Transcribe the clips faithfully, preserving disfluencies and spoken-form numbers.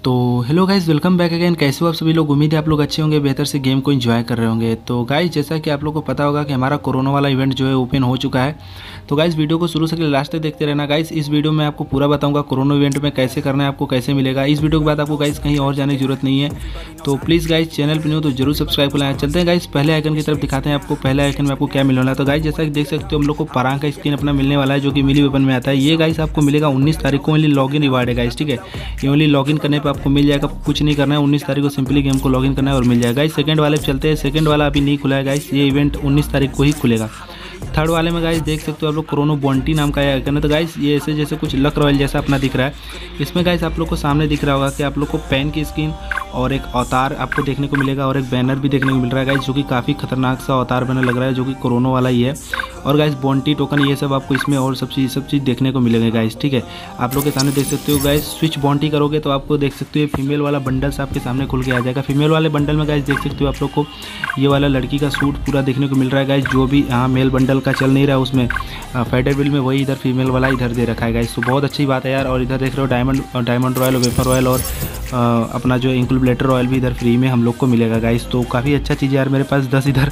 तो hello guys, welcome back again. कैसे हो आप सभी लोग? उम्मीद है आप लोग अच्छे होंगे, बेहतर से गेम को एंजॉय कर रहे होंगे। तो गाइस, जैसा कि आप लोग को पता होगा कि हमारा कोरोना वाला इवेंट जो है ओपन हो चुका है। तो गाइस, वीडियो को शुरू से लास्ट तक देखते रहना गाइस। इस वीडियो में आपको पूरा बताऊंगा कोरोना इवेंट में कैसे करना है, आपको कैसे मिलेगा। इस वीडियो के बाद आपको गाइस कहीं और जाने की जरूरत नहीं है। तो प्लीज़ गाइस, चैनल पर नहीं हो तो जरूर सब्सक्राइब कर लें। चलते हैं गाइस, पहले आइकन की तरफ दिखाते हैं आपको। पहले आइकन में आपको क्या मिलने वाला है। तो गाइस, जैसा कि देख सकते हो, हम लोग को परांग का स्किन अपना मिलने वाला है, जो कि मिली वेपन में आता है। ये गाइस आपको मिलेगा उन्नीस तारीख को। ओनली लॉगिन रिवार्ड है गाइस, ठीक है। ये ओनली लॉगिन करने पर आपको मिल जाएगा, कुछ नहीं करना है। उन्नीस तारीख को सिंपली गेम को लॉगिन करना है और मिल जाएगा गाइस। सेकंड वाले पे चलते हैं। सेकंड वाला अभी नहीं खुला है गाइस, ये इवेंट उन्नीस तारीख को ही खुलेगा। थर्ड वाले में गाइस देख सकते हो आप लोग, कोरोना बॉन्टी नाम का आइकन है। तो गाइस, ये ऐसे जैसे कुछ लक रॉयल जैसा अपना दिख रहा है। इसमें गाइस आप लोग को सामने दिख रहा होगा कि आप लोग को पेन की स्किन और एक अवतार आपको देखने को मिलेगा और एक बैनर भी देखने को मिल रहा है गाइस, जो कि काफ़ी खतरनाक सा अवतार बैनर लग रहा है, जो कि कोरोना वाला ही है। और गाइस, बॉन्टी टोकन ये सब आपको इसमें और सब चीज़ सब चीज़ देखने को मिलेगा गाइस, ठीक है। आप लोग के सामने देख सकते हो गाइस, स्विच बॉन्टी करोगे तो आपको देख सकते हो फीमेल वाला बंडल्स आपके सामने खुल के आ जाएगा। फीमेल वाले बंडल में गाइस देख सकते हो आप लोग को ये वाला लड़की का सूट पूरा देखने को मिल रहा है गाइस, जो भी यहाँ मेल बंडल का चल नहीं रहा है उसमें फाइटर बिल में वही इधर फीमेल वाला इधर दे रखा है गाइस। तो बहुत अच्छी बात है यार। और इधर देख रहे हो diamond diamond royal, vapor royal और आ, अपना जो इंक्यूबेटर रॉयल भी इधर फ्री में हम लोग को मिलेगा गाइस। तो काफ़ी अच्छा चीज़ है यार। मेरे पास दस इधर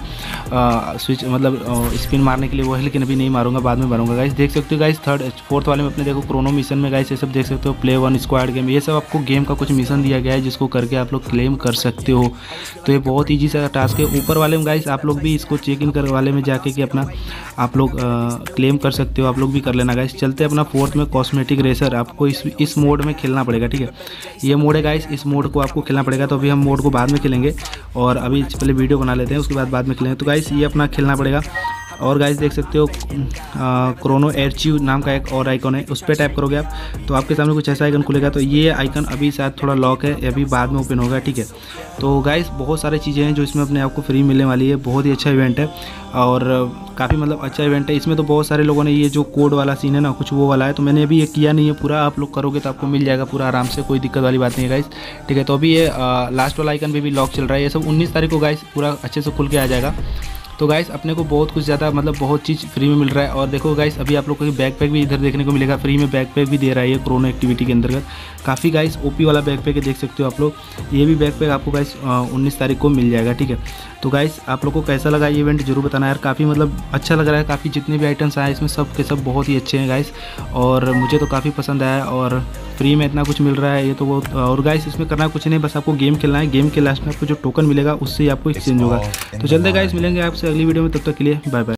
स्विच मतलब स्पिन मारने के लिए वो है, लेकिन अभी नहीं मारूंगा, बाद में मारूंगा गाइस। देख सकते हो गाइस, थर्ड फोर्थ वाले में अपने देखो क्रोनो मिशन में गाइस ये सब देख सकते हो। प्ले वन स्क्वाड गेम, ये सब आपको गेम का कुछ मिशन दिया गया है, जिसको करके आप लोग क्लेम कर सकते हो। तो ये बहुत ईजी सा टास्क है। ऊपर वाले में गाइस आप लोग भी इसको चेक इन कर वाले में जाके कि अपना आप लोग क्लेम कर सकते हो, आप लोग भी कर लेना गाइस। चलते अपना फोर्थ में कॉस्मेटिक रेसर, आपको इस इस मोड में खेलना पड़ेगा, ठीक है। ये मोड है गाइस, इस मोड को आपको खेलना पड़ेगा। तो अभी हम मोड को बाद में खेलेंगे और अभी पहले वीडियो बना लेते हैं, उसके बाद बाद में खेलेंगे। तो गाइस, ये अपना खेलना पड़ेगा। और गाइस देख सकते हो क्रोनो एयरचिव नाम का एक और आइकन है, उस पर टैप करोगे आप तो आपके सामने कुछ ऐसा आइकन खुलेगा। तो ये आइकन अभी शायद थोड़ा लॉक है, अभी बाद में ओपन होगा, ठीक है। तो गाइस, बहुत सारी चीज़ें हैं जो इसमें अपने आपको फ्री मिलने वाली है। बहुत ही अच्छा इवेंट है और काफ़ी मतलब अच्छा इवेंट है। इसमें तो बहुत सारे लोगों ने ये जो कोड वाला सीन है ना, कुछ वो वाला है, तो मैंने अभी ये किया नहीं है पूरा। आप लोग करोगे तो आपको मिल जाएगा पूरा आराम से, कोई दिक्कत वाली बात नहीं है गाइस, ठीक है। तो अभी ये लास्ट वाला आइकन भी, भी लॉक चल रहा है। ये सब उन्नीस तारीख को गाइस पूरा अच्छे से खुल के आ जाएगा। तो गाइस, अपने को बहुत कुछ ज़्यादा मतलब बहुत चीज़ फ्री में मिल रहा है। और देखो गाइस, अभी आप लोग को बैक पैक भी इधर देखने को मिलेगा, फ्री में बैक पैक भी दे रहा है ये कोरोना एक्टिविटी के अंतर्गत। काफ़ी गाइस ओपी वाला बैक पैक है, देख सकते हो आप लोग। ये भी बैक पैक आपको गाइस उन्नीस तारीख को मिल जाएगा, ठीक है। तो गाइस, आप लोग को कैसा लगा ये इवेंट जरूर बताना यार। काफ़ी मतलब अच्छा लग रहा है। काफ़ी जितने भी आइटम्स आए इसमें सब के सब बहुत ही अच्छे हैं गाइस, और मुझे तो काफ़ी पसंद आया। और फ्री में इतना कुछ मिल रहा है, ये तो बहुत। और गाइस, इसमें करना कुछ नहीं, बस आपको गेम खेलना है। गेम के लास्ट में आपको जो टोकन मिलेगा उससे ही आपको एक्सचेंज होगा। तो चलते गाइस, मिलेंगे आपसे अगली वीडियो में, तब तक के लिए बाय बाय।